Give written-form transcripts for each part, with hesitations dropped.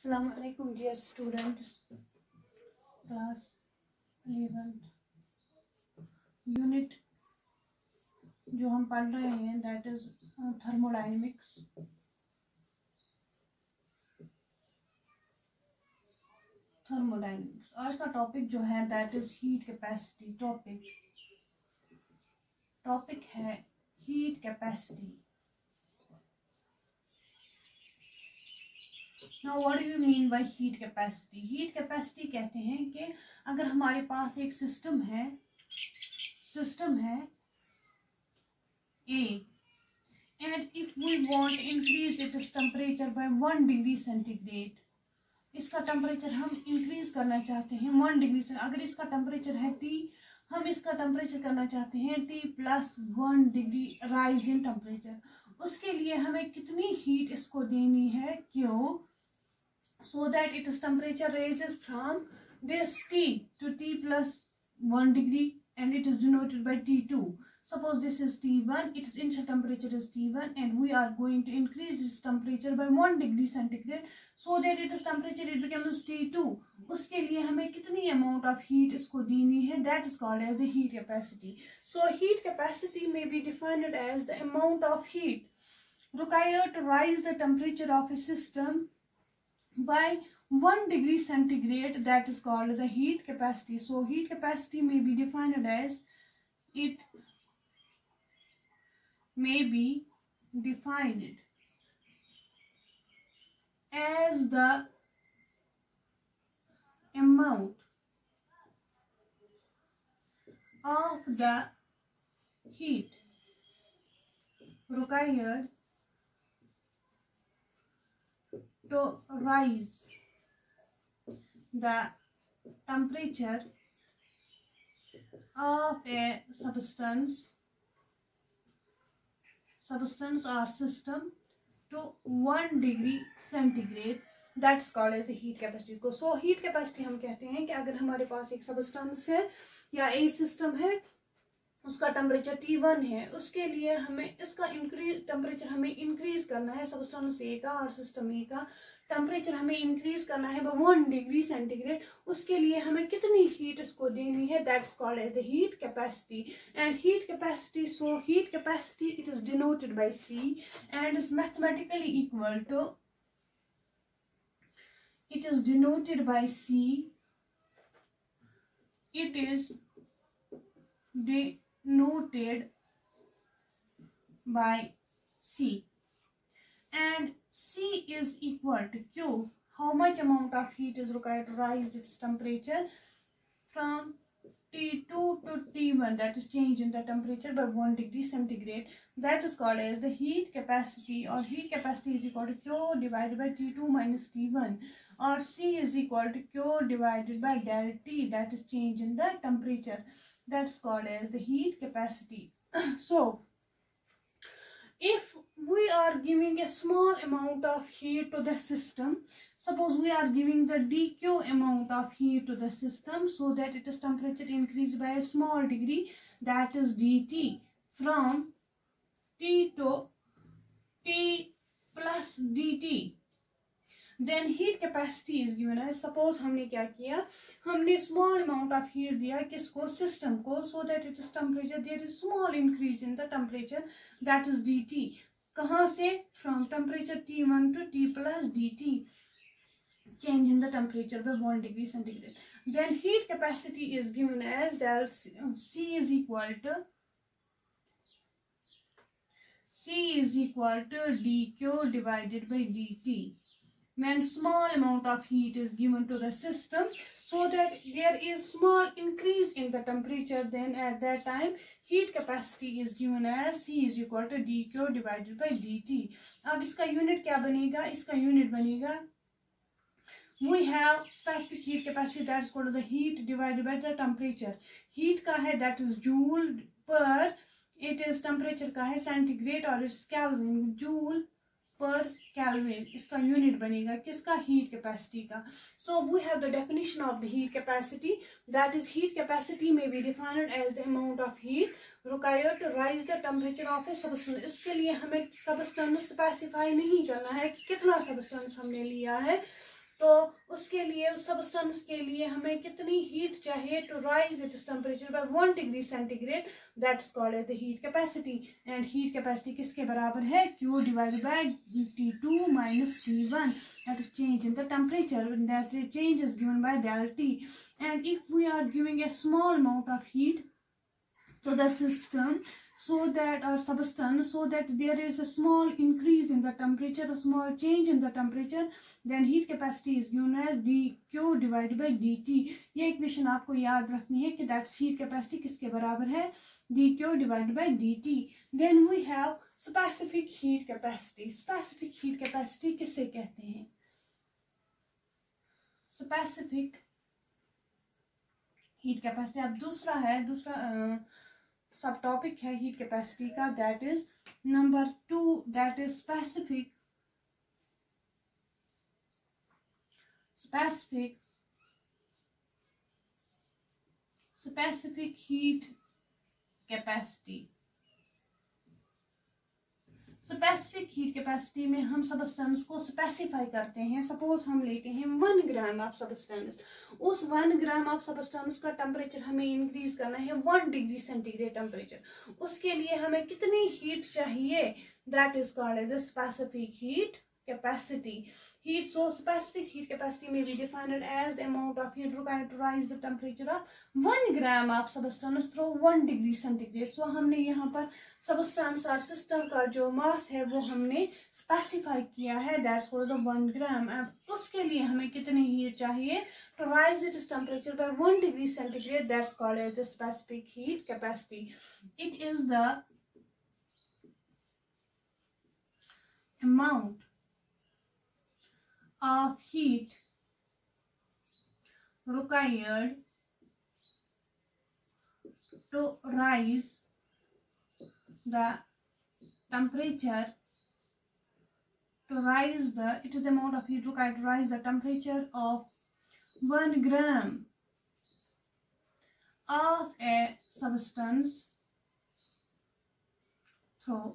अस्सलाम वालेकुम dear students, class 11 unit जो हम पढ़ रहे हैं दैट इज थर्मोडायनेमिक्स। आज का टॉपिक जो है that is heat capacity. Topic है heat capacity. Now what do you mean by heat capacity? Heat capacity कहते हैं कि अगर हमारे पास एक सिस्टम है A and if we want to increase its temperature by 1 degree centigrade, इसका टेम्परेचर हम इंक्रीज करना चाहते हैं 1 डिग्री से। अगर इसका टेम्परेचर है T, हम इसका टेम्परेचर करना चाहते हैं T plus 1 degree rise in temperature. उसके लिए हमें कितनी हीट इसको देनी है Q, so that its temperature raises from this T to T plus 1 degree and it is denoted by T2. Suppose this is T1, its initial temperature is T1 and we are going to increase its temperature by 1 degree centigrade so that its temperature it becomes T2. उसके लिए हमें कितनी amount of heat इसको देनी है, that is called as the heat capacity. So heat capacity may be defined as the amount of heat required to raise the temperature of a system by 1 degree centigrade, that is called the heat capacity. So heat capacity may be defined as the amount of the heat required to rise the temperature of a substance or system to 1 degree centigrade, that's called as the heat capacity. So heat capacity हम कहते हैं कि अगर हमारे पास एक substance है या एक system है, उसका टेम्परेचर T1 है, उसके लिए हमें इसका टेम्परेचर हमें इंक्रीज करना है। सब्सटेंस ए का और सिस्टम ए का टेम्परेचर हमें इंक्रीज करना है 1 डिग्री सेंटीग्रेड। उसके लिए हमें कितनी हीट इसको देनी है, that's called as the heat capacity. And heat capacity, so heat capacity it is denoted by C and is mathematically equal to, it is denoted by C, it is denoted by C and C is equal to Q. How much amount of heat is required to raise its temperature from T2 to T1, that is change in the temperature by 1 degree centigrade, that is called as the heat capacity. Or heat capacity is equal to Q divided by T2 minus T1, or C is equal to Q divided by del T, that is change in the temperature, that's called as the heat capacity. So if we are giving a small amount of heat to the system, suppose we are giving the dq amount of heat to the system so that its temperature increased by a small degree, that is dt, from T to T plus dt, then heat capacity is given as, suppose हमने क्या किया, हमने small amount of heat दिया किसको, system को, so that its temperature, there is small increase in the temperature, that is dt. कहाँ से, from temperature T1 to T plus dt, change in the temperature by 1 degree centigrade. Then heat capacity is given as del C is equal to dq divided by dt. When small amount of heat is given to the system so that there is small increase in the temperature, then at that time heat capacity is given as C is equal to dq divided by dt. अब इसका unit क्या बनेगा, इसका unit बनेगा, we have specific heat capacity, that is called the heat divided by the temperature. heat का है that is joule per, it is temperature का है centigrade और it's Kelvin, joule per Kelvin, इसका यूनिट बनेगा किसका, हीट कैपेसिटी का. So we have the definition of the heat capacity, that is heat capacity may be defined as the amount of heat required to rise the temperature of a substance. इसके लिए हमें substance specify नहीं करना है कि कितना substance हमने लिया है, तो उसके लिए, उस सबस्टेंस के लिए हमें कितनी हीट चाहिए to rise its temperature by 1 degree centigrade, that is called as the heat capacity. And heat capacity किसके बराबर है? Q divided by T2 minus T1, that is change in the temperature, that change is given by del T. And if we are giving a small amount of heat to the system, so that our substance, so that there is a small increase in the temperature, a small change in the temperature, then heat capacity is given as dQ divided by dt. ये equation आपको याद रखनी है कि that's heat capacity किसके बराबर है? dQ divided by dt. Then we have specific heat capacity. Specific heat capacity किससे कहते हैं? Specific heat capacity अब दूसरा सब टॉपिक है हीट कैपेसिटी का, that is number 2, that is specific heat capacity. Specific heat capacity में हम substance को स्पेसिफाई करते हैं। सपोज हम लेते हैं 1 ग्राम ऑफ सबस्टेंस, उस 1 ग्राम ऑफ सबस्टेंस का टेम्परेचर हमें इंक्रीज करना है 1 डिग्री सेंटीग्रेड टेम्परेचर। उसके लिए हमें कितनी हीट चाहिए? That is called as the specific heat capacity. Heat, so specific heat capacity may be defined as the amount of heat required to rise the temperature of 1 gram of substance through 1 degree centigrade. So हमने यहाँ पर substance और system का जो mass है वो हमने specify किया है, that's called the 1 gram. अब उसके लिए हमें कितनी heat चाहिए to rise its temperature by 1 degree centigrade, that's called as the specific heat capacity. It is the amount of heat required to rise the temperature, it is the amount of heat required to rise the temperature of 1 gram of a substance through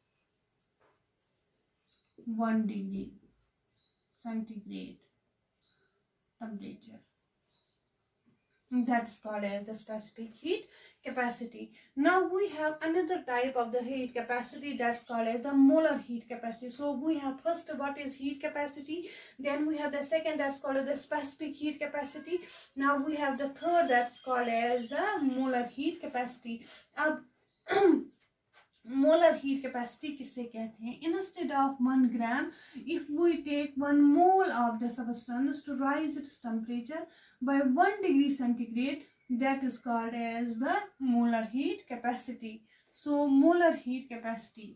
1 degree centigrade temperature. That is called as the specific heat capacity. Now we have another type of the heat capacity, that's called as the molar heat capacity. So we have first what is heat capacity, then we have the second, that's called as the specific heat capacity. Now we have the third, that's called as the molar heat capacity. अब molar heat capacity किससे कहते हैं? Instead of 1 gram, if we take 1 mole of the substance to rise its temperature by 1 degree centigrade, that is called as the molar heat capacity. So molar heat capacity,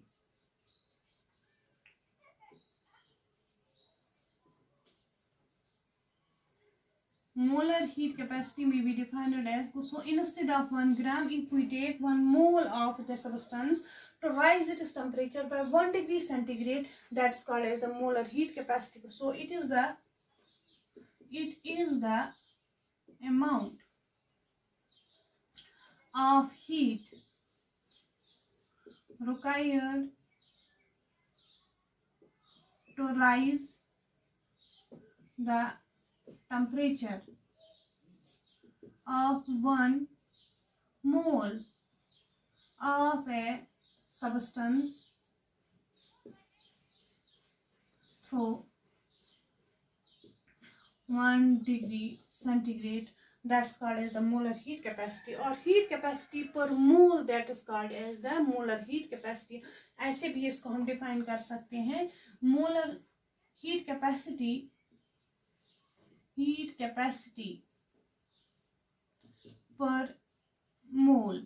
molar heat capacity may be defined as, so instead of 1 gram, if we take 1 mole of the substance to rise its temperature by 1 degree centigrade, that's called as the molar heat capacity. So it is the amount of heat required to rise the temperature of 1 mole of a substance through 1 degree centigrade, that's called as the molar heat capacity. और heat capacity per mole, that is called as the molar heat capacity. ऐसे भी इसको हम define कर सकते हैं, molar heat capacity per mole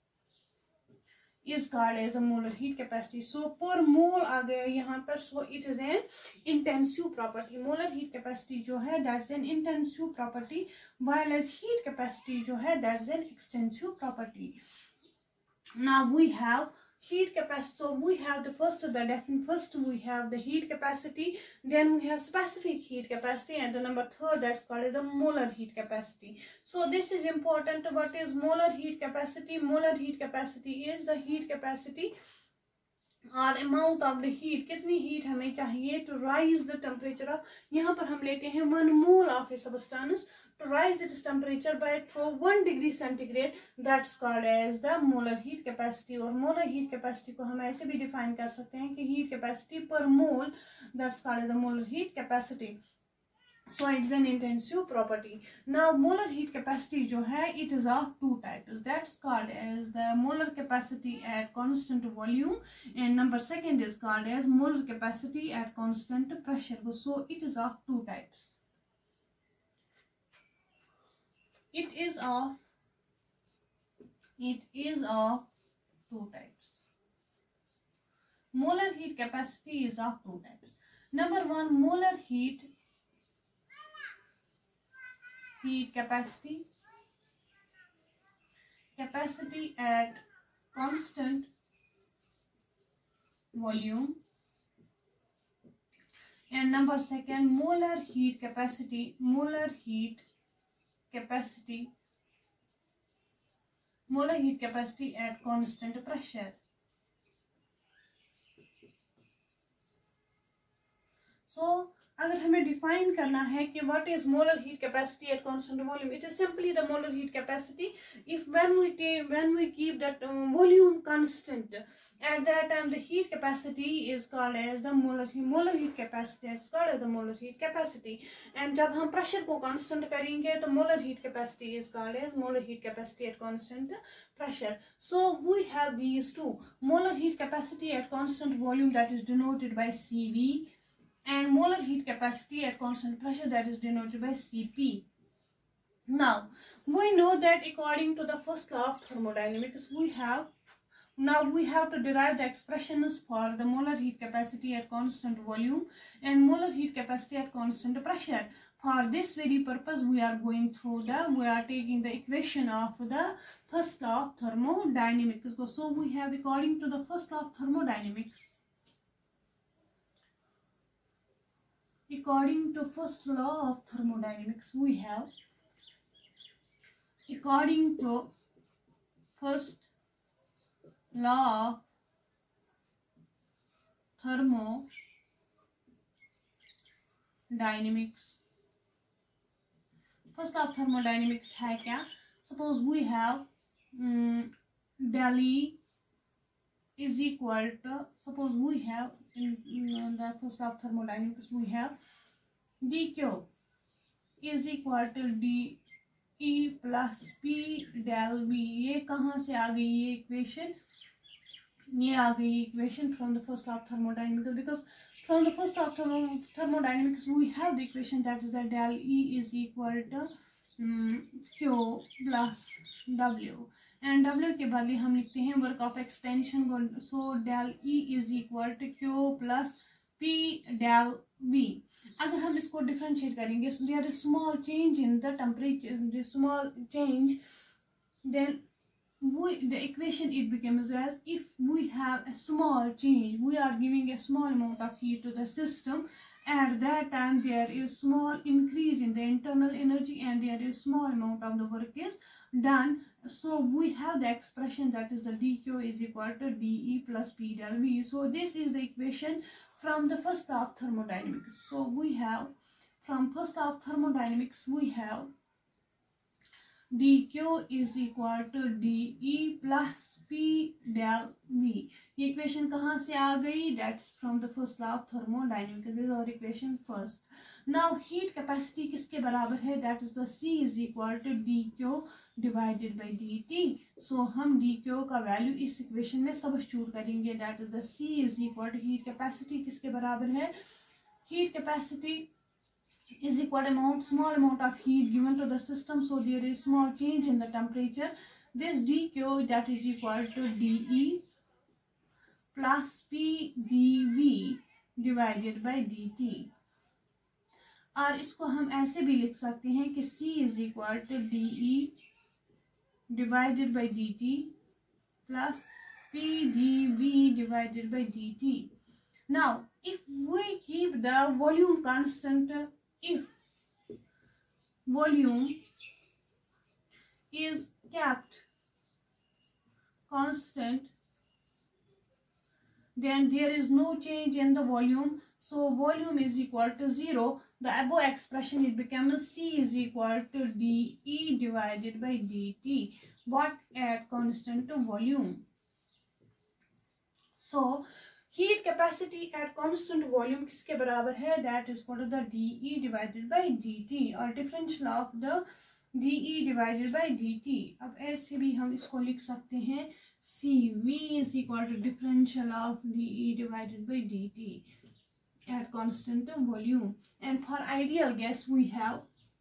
is called as a molar heat capacity. So per mole आ गया यहाँ पर, so it is an intensive property. molar heat capacity जो है that's an intensive property, while as heat capacity जो है that's an extensive property. Now we have heat capacity. So we have the first we have the heat capacity, then we have specific heat capacity, and the number third, that's called as the molar heat capacity. So this is important. What is molar heat capacity? Molar heat capacity is the heat capacity और amount of the heat, कितनी heat हमें चाहिए to rise the temperature of, यहाँ पर हम लेते हैं 1 mole of a substance to rise its temperature by through 1 degree centigrade, that's called as the molar heat capacity. और molar heat capacity को हम ऐसे भी डिफाइन कर सकते हैं कि heat capacity per mole, that's called as the molar heat capacity. So it's an intensive property. Now molar heat capacity जो है it is of two types, that's called as the molar capacity at constant volume, and number second is called as molar capacity at constant pressure. So it is of two types. It is of two types. Molar heat capacity is of two types. Number one, molar heat capacity at constant volume, and number second, molar heat capacity at constant pressure. So अगर हमें define करना है कि what is molar heat capacity at constant volume, it is simply the molar heat capacity if when we keep that volume constant, at that time the heat capacity is called as the molar heat capacity, it's called as the molar heat capacity. And जब हम pressure को constant करेंगे तो molar heat capacity is called as molar heat capacity at constant pressure. So we have these two, molar heat capacity at constant volume, that is denoted by CV, and molar heat capacity at constant pressure, that is denoted by Cp. Now we know that according to the first law of thermodynamics, we have to derive the expressions for the molar heat capacity at constant volume and molar heat capacity at constant pressure. For this very purpose, we are taking the equation of the first law of thermodynamics. So we have, according to the first law of thermodynamics, according to first law of thermodynamics, we have, according to first law of thermodynamics, first law of thermodynamics है क्या? Suppose we have del E is equal to, suppose we have in the first law of thermodynamics we have dq is equal to d E plus P del V. ये कहाँ से आ गई ये equation? ये आ गई equation from the first law of thermodynamics, because from the first law of thermodynamics we have the equation that is that del E is equal to Q plus W, and W के बदले हम लिखते हैं work of extension को. सो del E is equal to Q plus P del V. अगर हम इसको differentiate करेंगे, so there is small change in the temperature, the small change, then the equation it becomes as, if we have a small change, we are giving a small amount of heat to the system, at that time there is small increase in the internal energy and there is small amount of the work is done. So we have the expression that is the dq is equal to de plus p del v. So this is the equation from the first law of thermodynamics. So we have, from first law of thermodynamics we have dq is equal to de plus p del v. ये equation कहाँ से आ गई? That's from the first law of thermodynamics. This is our equation first. Now heat capacity किसके बराबर है? That is the C is equal to dq divided by dt. So हम dq का value इस इक्वेशन में सबस्टिट्यूट करेंगे. That is the C is equal to heat capacity किसके बराबर है? Heat capacity is equal to small amount of heat given to the system, so there is small change in the temperature. This dq, that is equal to de plus p dv divided by dt. और इसको हम ऐसे भी लिख सकते हैं कि C is equal to de divided by dt plus p dv divided by dt. Now if we keep the volume constant, if volume is kept constant, then there is no change in the volume, so volume is equal to 0. The above expression, it becomes C is equal to dE divided by dt, but at constant volume. So heat capacity at constant volume किसके बराबर है? That is equal to the dE divided by dt, और differential of the dE divided by dt. अब ऐसे भी हम इसको लिख सकते हैं, CV is equal to differential of dE divided by dt at constant volume. And for ideal gas we have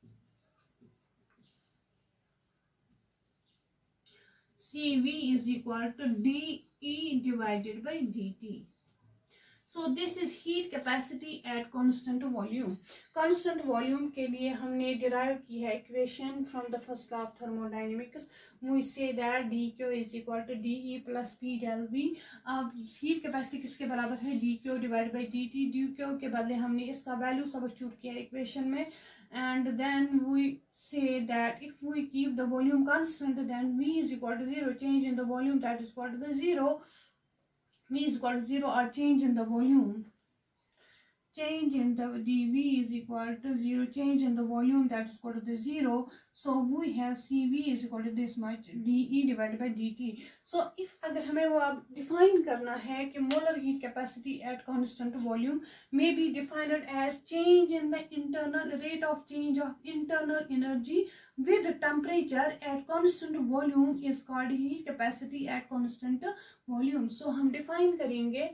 CV is equal to dE divided by dt. So this is heat capacity at constant volume. Constant volume के लिए हमने derive की है equation from the first law of thermodynamics. We say that dQ is equal to dE plus P del V. अब heat capacity किसके बराबर है? dQ divided by dt. dQ के बदले हमने इसका value substitute किया equation में, and then we say that if we keep the volume constant, then V is equal to 0. Change in the volume, that is equal to the 0. V is equal to 0, or change in the volume. Change in the dV is equal to 0. Change in the volume, that is equal to the 0. So we have CV is equal to this much dE divided by dt. So if अगर हमें वो अब define करना है कि molar heat capacity at constant volume may be defined as change in the internal rate of change of internal energy with temperature at constant volume is called heat capacity at constant volume. So हम define करेंगे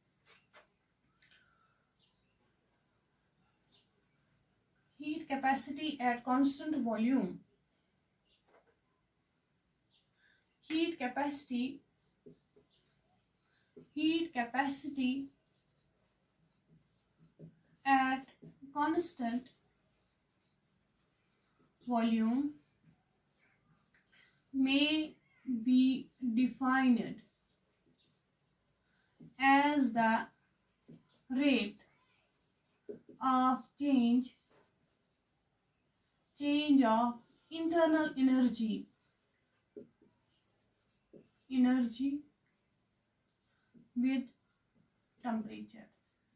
heat capacity at constant volume. Heat capacity at constant volume may be defined as the rate of change of internal energy with temperature.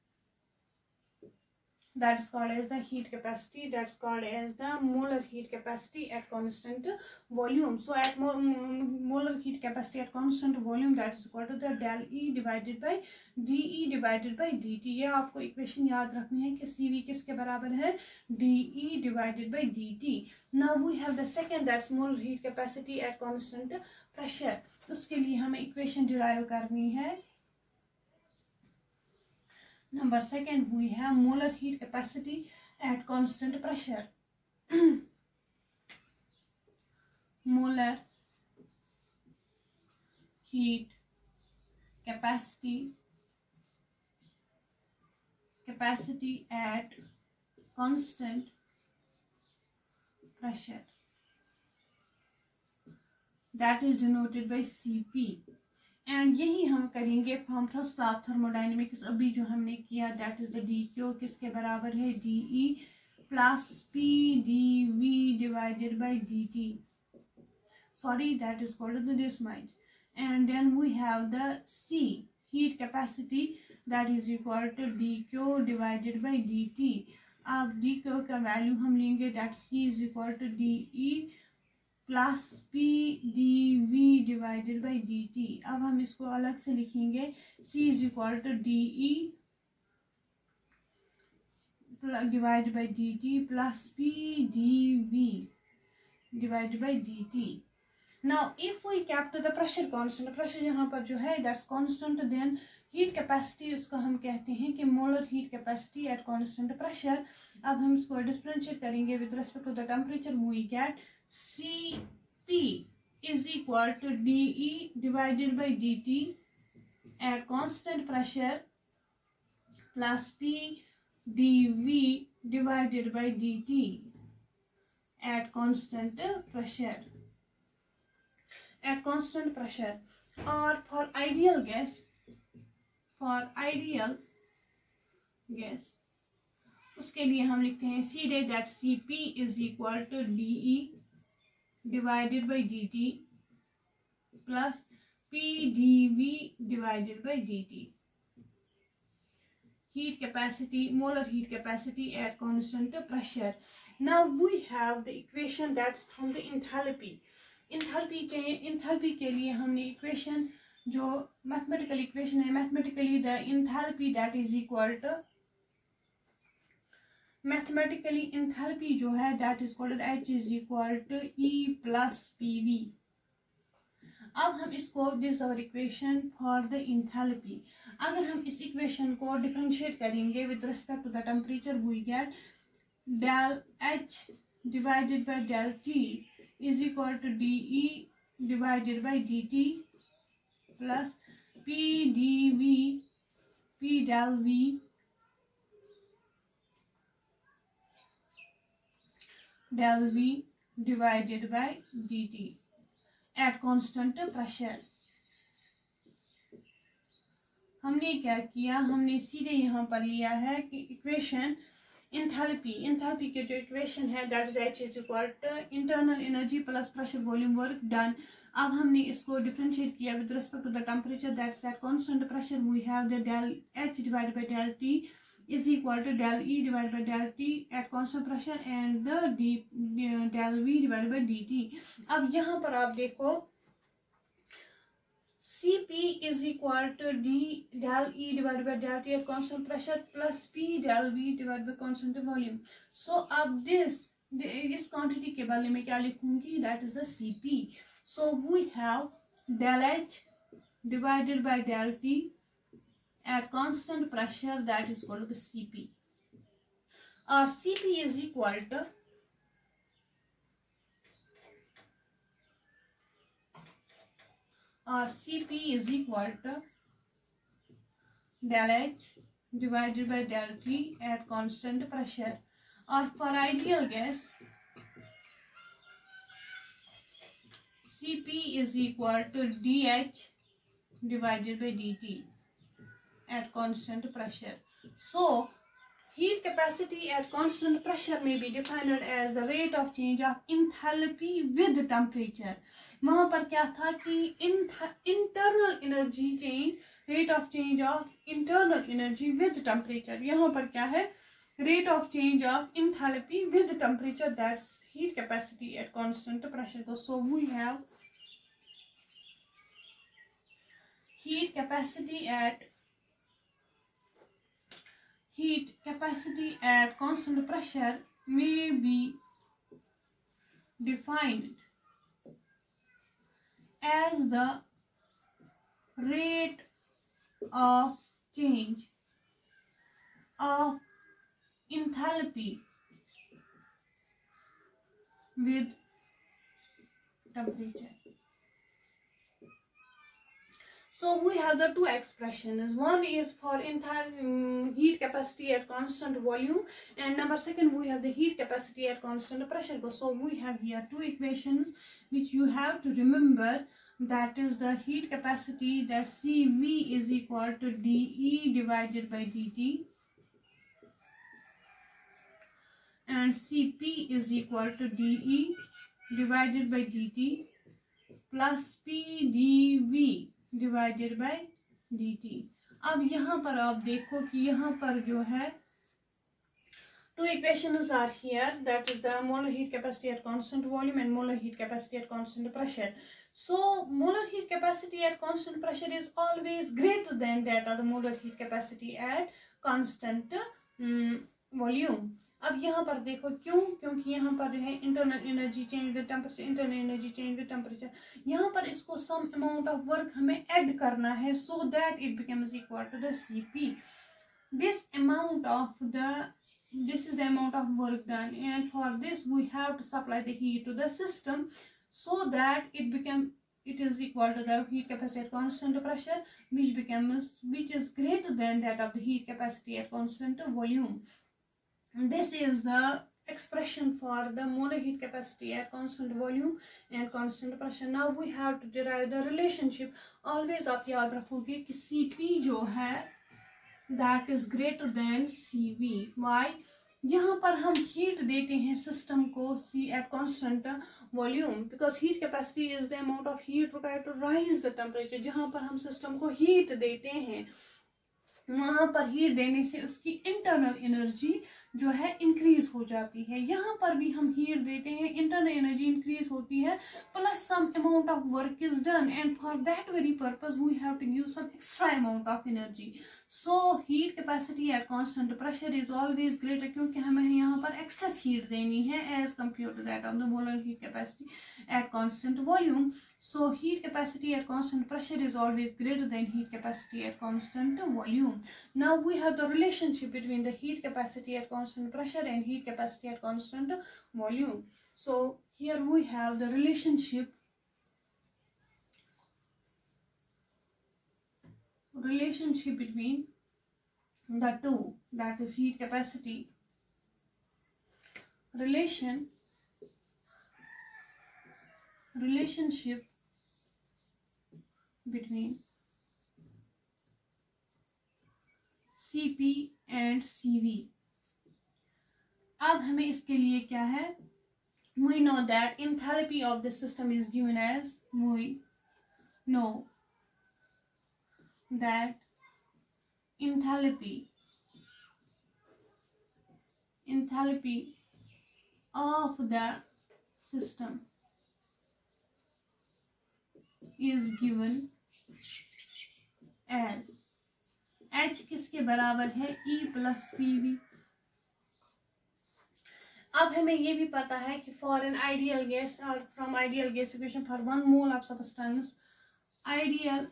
That's called as the heat capacity. That's called as the molar heat capacity at constant volume. So at molar heat capacity at constant volume, that is equal to the del E divided by dE divided by dt. ये आपको equation याद रखनी है कि CV किसके बराबर है? dE divided by dt. Now we have the second, that's molar heat capacity at constant pressure. उसके लिए हमें इक्वेशन डिराइव करनी है. Number second, we have molar heat capacity at constant pressure. Molar heat capacity at constant pressure, that is denoted by Cp. And यही हम करेंगे from first law of thermodynamics. अभी जो हमने किया दैट इज द dQ किसके बराबर है? dE plus P dV divided by dt. Sorry, that is called the this much. And then we have the C heat capacity, that is equal to dQ divided by dt. अब dQ का value हम लेंगे, that C is equal to dE plus P dV divided by dt. अब हम इसको अलग से लिखेंगे, C is equal to dE divided by dt plus P dV divided by dt. Now if we kept the pressure constant, pressure यहाँ पर जो है that's constant, then heat capacity उसका हम कहते हैं कि molar heat capacity at constant pressure. अब हम इसको डिफरेंशिएट करेंगे with respect to the temperature. We get Cp is equal to dE divided by dt at constant pressure plus P dV divided by dt at constant pressure. At constant pressure. Or for ideal gas, उसके लिए हम लिखते हैं सीधे that Cp is equal to dE divided by dt plus P dV divided by dt. heat capacity, molar heat capacity at constant pressure. Now we have the equation that's from the enthalpy. Enthalpy के लिए हमने equation जो mathematical equation है, mathematically the enthalpy that is equal to, mathematically enthalpy जो है that is called H is equal to E plus PV. अब हम इसको this our equation for the enthalpy. अगर हम इस इक्वेशन को डिफरेंशिएट करेंगे with respect to the temperature, we get del H divided by del T is equal to DE divided by DT plus PdV P del V del V divided by dt at constant pressure. हमने क्या किया, हमने सीधे यहाँ पर लिया है कि इक्वेशन इंथैल्पी के जो इक्वेशन है that is H is equal to internal energy plus pressure volume work done. अब हमने इसको डिफरेंशिएट किया with respect to the temperature that's at constant pressure. We have the del H divided by del T is equal to del E divided by del T at constant pressure and the del V divided by dt. अब यहाँ पर आप देखो Cp is equal to d del E divided by del T at constant pressure plus P del V divided by constant volume. So अब इस quantity के बारे में क्या लिखूंगी, that is the Cp. So we have del H divided by del T at constant pressure that is equal to the Cp. Our Cp is equal to del H divided by del T at constant pressure. Or for ideal gas, Cp is equal to dH divided by dt at constant pressure. So heat capacity at constant pressure may be defined as the rate of change of enthalpy with temperature. वहां पर क्या था कि internal energy change, rate of change of internal energy with temperature. यहाँ पर क्या है, rate of change of enthalpy with temperature, that's heat capacity at constant pressure. So we have heat capacity at constant pressure may be defined as the rate of change of enthalpy with temperature. So we have the two expressions. One is for heat capacity at constant volume, and number second we have the heat capacity at constant pressure. So we have here two equations which you have to remember. That is the heat capacity, that Cv is equal to dE divided by dt, and Cp is equal to dE divided by dt plus Pdv divided by dt. अब यहाँ पर आप देखो कि यहाँ पर जो है two equations are here, that is the molar heat capacity at constant volume and molar heat capacity at constant pressure. So molar heat capacity at constant pressure is always greater than that of the molar heat capacity at constant volume. अब यहाँ पर देखो क्यों, क्योंकि यहाँ पर जो है internal energy change with temperature, internal energy change with temperature, यहाँ पर इसको सम अमाउंट ऑफ वर्क हमें ऐड करना है so that it becomes equal to the Cp. This is the amount of work done, and for this we have to supply the heat to the system so that it is equal to the heat capacity at constant pressure, which is greater than that of the heat capacity at constant volume. This is the expression for the molar heat capacity at constant volume and constant pressure. Now we have to derive the relationship. Always आप याद रखोगे कि Cp जो है that is greater than Cv. Why? यहाँ पर हम heat देते हैं system को C at constant volume, because heat capacity is the amount of heat required to rise the temperature. जहाँ पर हम system को heat देते हैं वहां पर हीट देने से उसकी इंटरनल एनर्जी जो है इंक्रीज हो जाती है। यहाँ पर भी हम हीट देते हैं, इंटरनल एनर्जी इंक्रीज होती है, plus some amount of work is done, and for that very purpose we have to give some extra amount of energy. So heat capacity at constant pressure is always greater, क्योंकि हमें यहाँ पर excess heat देनी है as compare to that of the molar heat capacity at constant volume. So heat capacity at constant pressure is always greater than heat capacity at constant volume. Now we have the relationship between the heat capacity at constant pressure and heat capacity at constant volume. So here we have the relationship between the two, that is heat capacity relationship between Cp and Cv. अब हमें इसके लिए क्या है, we know that enthalpy of the system is given as, we know that enthalpy of the system is given as H किसके बराबर है, E plus PV। अब हमें ये भी पता है कि फॉर एन आइडियल गैस और from ideal gas equation for 1 mole of substance, ideal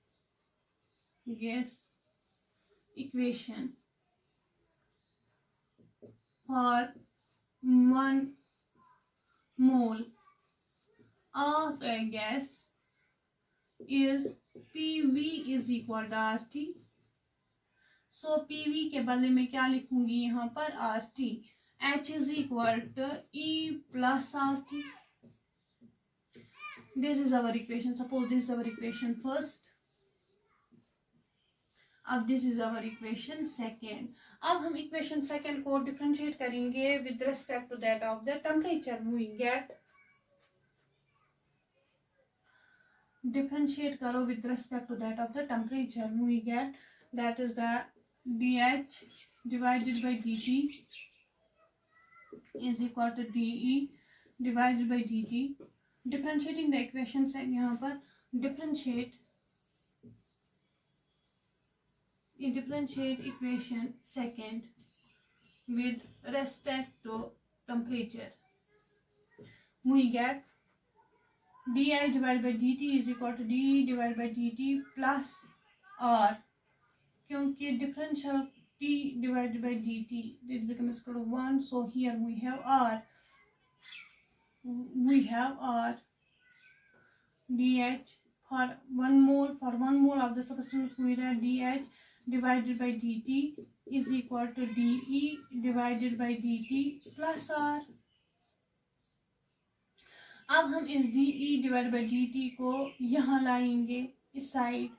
gas equation for 1 mole of a gas is PV is equal to RT. So PV के बदले में क्या लिखूंगी यहाँ पर, RT. H is equal to E plus RT. This is our equation. Suppose this is our equation first. अब this is our equation second. अब हम equation second को differentiate करेंगे with respect to that of the temperature. We get differentiate करो with respect to that of the temperature, we get that is the dH divided by dt is equal to dE divided by dt. Differentiating the equation से यहाँ पर differentiate equation second with respect to temperature, we get di divided by dt is equal to d divided by dt plus r, क्योंकि differential t divided by dt it becomes equal to 1, so here we have r dH for 1 mole of the substance, we write dH divided by dt is equal to dE divided by dt plus r. अब हम इस dE divide by dt को यहाँ लाएंगे इस side,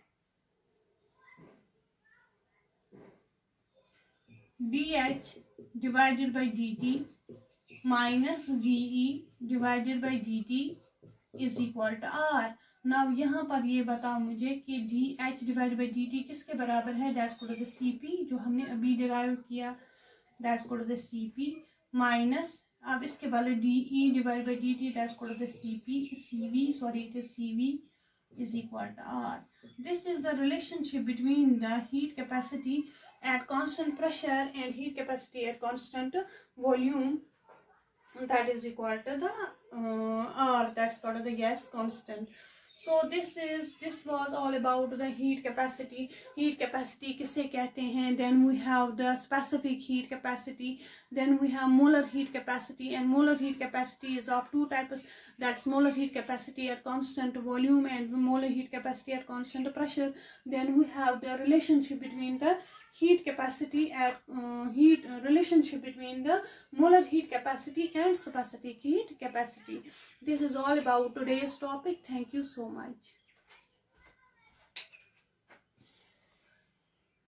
dH divided by dt minus dE divided by dt is equal to r. Now यहाँ पर ये बताओ मुझे कि dH डिवाइडेड बाई dt किसके बराबर है, that's equal to the Cp जो हमने अभी डिराइव किया, that's equal to the Cp minus, अब इसके वाले dE divide by dt that's equal to the Cv is equal to R. This is the relationship between the heat capacity at constant pressure and heat capacity at constant volume, that is equal to the R, that's called the gas constant. So this was all about the heat capacity. Heat capacity किसे कहते हैं, then we have the specific heat capacity, then we have molar heat capacity, and molar heat capacity is of two types, that's molar heat capacity at constant volume and molar heat capacity at constant pressure. Then we have the relationship between the heat capacity at relationship between the molar heat capacity and specific heat capacity. This is all about today's topic. Thank you so much.